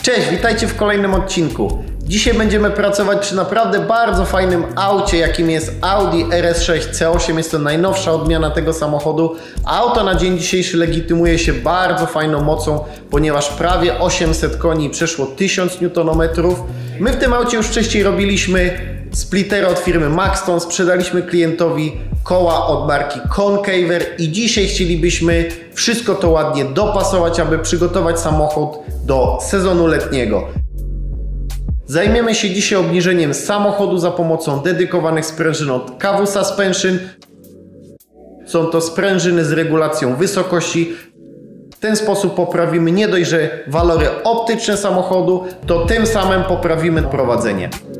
Cześć, witajcie w kolejnym odcinku. Dzisiaj będziemy pracować przy naprawdę bardzo fajnym aucie, jakim jest Audi RS6 C8. Jest to najnowsza odmiana tego samochodu. Auto na dzień dzisiejszy legitymuje się bardzo fajną mocą, ponieważ prawie 800 koni, przeszło 1000 Nm. My w tym aucie już wcześniej robiliśmy splittery od firmy Maxton, sprzedaliśmy klientowi koła od marki Concaver i dzisiaj chcielibyśmy wszystko to ładnie dopasować, aby przygotować samochód do sezonu letniego. Zajmiemy się dzisiaj obniżeniem samochodu za pomocą dedykowanych sprężyn od KW Suspension. Są to sprężyny z regulacją wysokości. W ten sposób poprawimy nie dość, że walory optyczne samochodu, to tym samym poprawimy prowadzenie.